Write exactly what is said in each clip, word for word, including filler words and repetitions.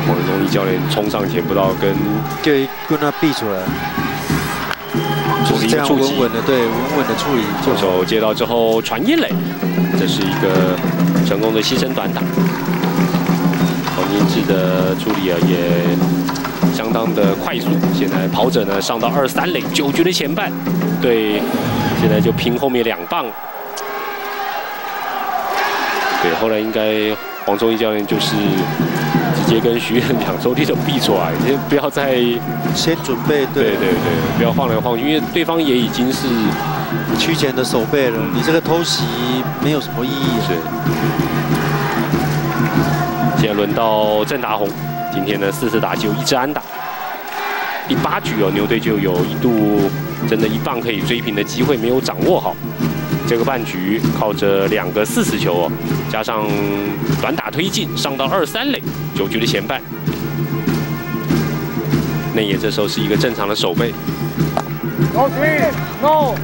黄宗义教练冲上前，不知道跟对跟他避出来，就是这样稳稳的，对，稳稳的处理。 左手接到之后传一垒，这是一个成功的牺牲短打。黄金志的处理啊也相当的快速，现在跑者呢上到二三垒，九局的前半，对，现在就拼后面两棒。对，后来应该黄宗义教练就是直接跟徐彦讲说：“你就闭出来，先不要再先准备。对” 对对对，不要晃来晃去，因为对方也已经是屈前的手背了，你这个偷袭没有什么意义。 是。现在轮到郑达宏，今天呢四次打击有一支安打。第八局哦，牛队就有一度真的一棒可以追平的机会没有掌握好。这个半局靠着两个四死球哦，加上短打推进，上到二三垒，九局的前半。内野这时候是一个正常的守备。 No three, no。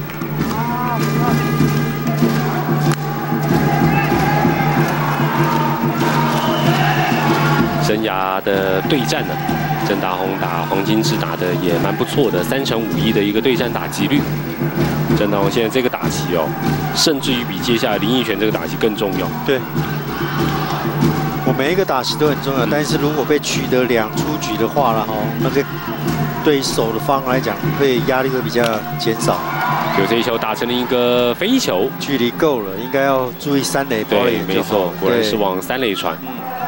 生涯的对战呢，郑达宏打黄金志打的也蛮不错的，三成五一的一个对战打击率。郑达宏现在这个打击哦，甚至于比接下来林义泉这个打击更重要。 对，我每一个打击都很重要，但是如果被取得两出局的话了哈，那个对手的方来讲会压力会比较减少。 有这一球打成了一个飞球， 距离够了，应该要注意三垒保垒对，没错，果然是往三垒传。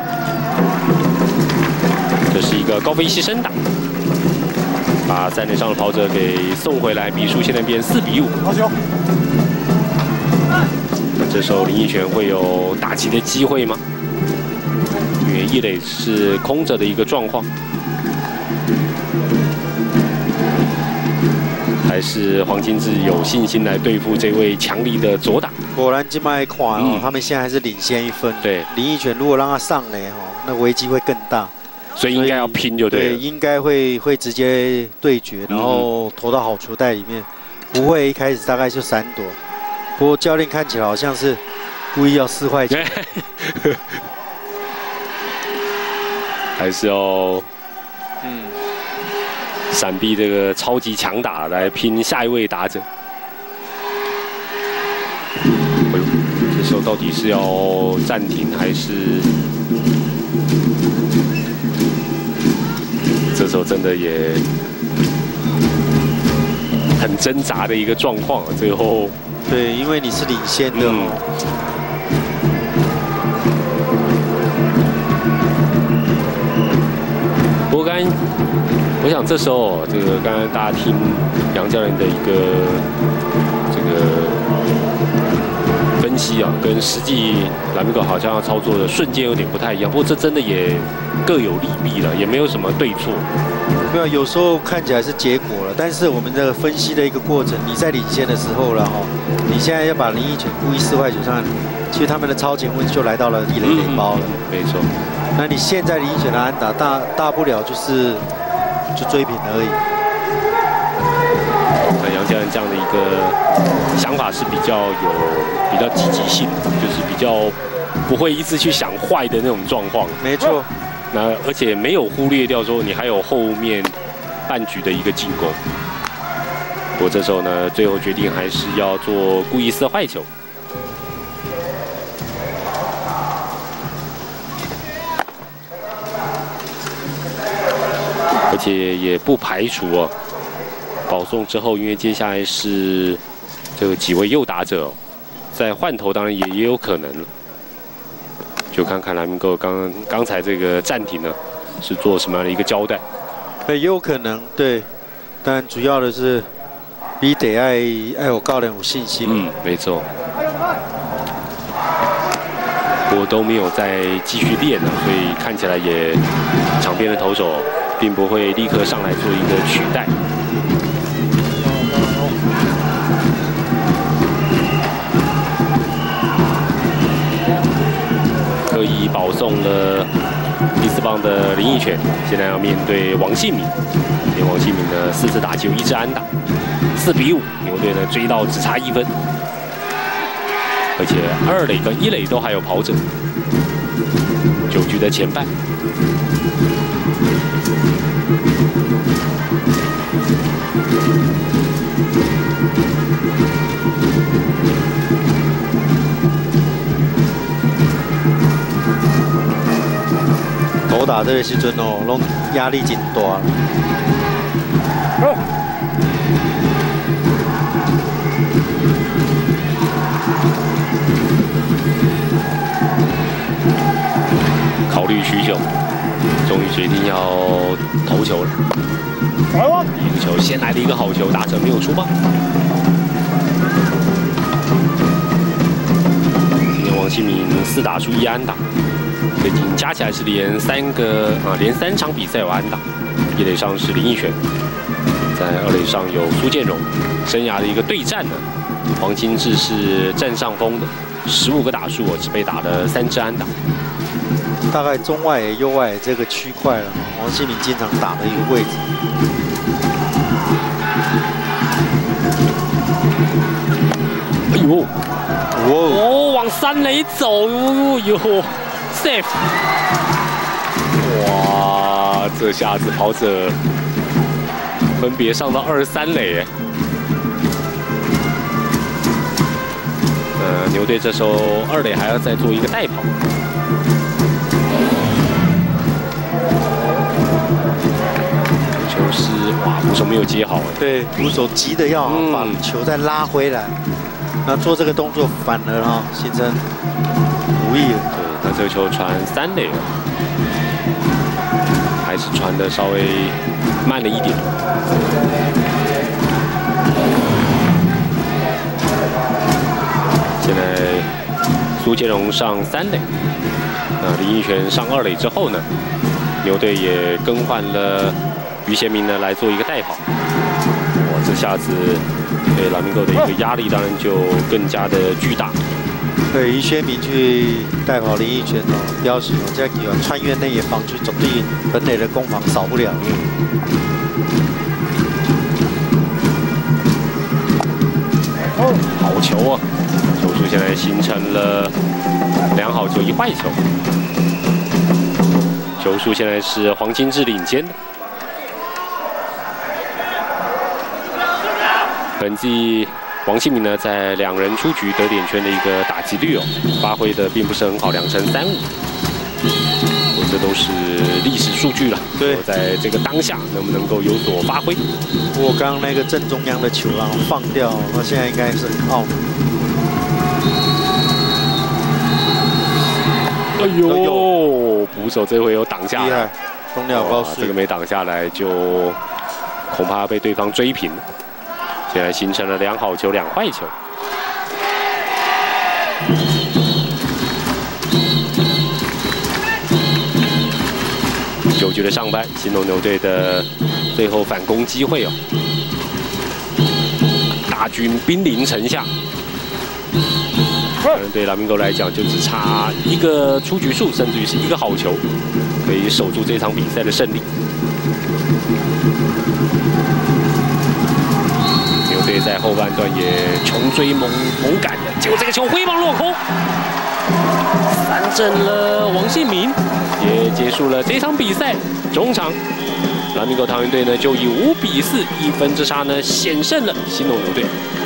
这是一个高飞牺牲打。把三垒上的跑者给送回来，比数现在变四比五。那这时候林义泉会有打击的机会吗？因为一垒是空着的一个状况，还是黄金志有信心来对付这位强力的左打？ 果然今麦看哦，嗯、他们现在还是领先一分。 对， 林义泉如果让他上垒哦，那危机会更大。 所以应该要拼就对了。 对，应该会会直接对决，然后投到好球带里面，不会一开始大概就闪躲。不过教练看起来好像是故意要四坏球， 还是要嗯闪避这个超级强打来拼下一位打者。哎呦，这时候到底是要暂停还是？这时候真的也很挣扎的一个状况，最后对，因为你是领先的。嗯、 不过刚才我想这时候这个刚刚大家听杨教练的一个这个分析啊，跟实际蓝米狗好像要操作的瞬间有点不太一样。不过这真的也各有利弊了，也没有什么对错。 没有，有时候看起来是结果了，但是我们的分析的一个过程，你在领先的时候了哈，你现在要把林义泉故意四坏球上，其实他们的超前位就来到了一垒垒包了。 嗯、没错。 那你现在林义泉的安打大大不了就是就追平而已。 那杨教练这样的一个想法是比较有比较积极性，就是比较不会一直去想坏的那种状况。 没错。 那而且没有忽略掉说你还有后面半局的一个进攻。不过这时候呢，最后决定还是要做故意四坏球。而且也不排除哦，保送之后，因为接下来是这个几位右打者、哦，在换头当然也也有可能了。就看看蓝明狗刚刚才这个暂停呢，是做什么样的一个交代？ 对，也有可能对，但主要的是你得爱爱我教练有信心。 嗯，没错。不过都没有再继续练了，所以看起来也场边的投手并不会立刻上来做一个取代。刻意保送了第四棒的林义泉，现在要面对王信敏。今天王信敏呢四次打击有一支安打，四比五，牛队呢追到只差一分，而且二垒跟一垒都还有跑者。 九局的前半。 头打这个时阵哦，拢压力真大。 哦。 考虑许久，终于决定要投球了。第一个球先来了一个好球，打者没有出棒。今天王庆民四打数一安打，最近加起来是连三个啊，连三场比赛有安打。一垒上是林奕璇，在二垒上有苏建荣，生涯的一个对战呢。黄金志是占上风的，十五个打数，只被打了三支安打。 大概中外野、右外野这个区块了，王庆民经常打的一个位置。 哎呦， 哦， 哦，往三垒走，哟 ，safe！ 哇，这下子跑者分别上到二三垒。呃，牛队这时候二垒还要再做一个代跑。 就是哇，捕手没有接好， 对，捕手急的要把球再拉回来，那做这个动作反而哈形成无意了。 对，那这个球传三垒了，还是传的稍微慢了一点。现在苏建荣上三垒，那林奕璇上二垒之后呢，牛队也更换了。 于贤明呢来做一个代跑，哇，这下子对拉米戈的一个压力当然就更加的巨大。 对，于贤明去代跑林奕璇哦，表示哦，这球穿越内野防区，总对本垒的攻防少不了。 哦，好球啊！球数现在形成了两好球一坏球，球数现在是黄金志领先的。 本季王庆民呢，在两人出局得点圈的一个打击率哦，发挥的并不是很好，两成三五。不过这都是历史数据了。对，在这个当下能不能够有所发挥？ 不过刚刚那个正中央的球然后放掉，那现在应该是很懊恼。 哎呦，捕手这回有挡下来， 厉害，东鸟高速， 这个没挡下来就恐怕被对方追平。 现在形成了两好球两坏球。九局的上半，新农牛队的最后反攻机会哦，大军兵临城下。可能对拉米戈来讲，就只差一个出局数，甚至于是一个好球，可以守住这场比赛的胜利。 牛队在后半段也穷追猛猛赶的，结果这个球挥棒落空，三振了王信民，也结束了这场比赛。中场，拉米戈桃园队呢就以五比四一分之差呢险胜了新农牛队。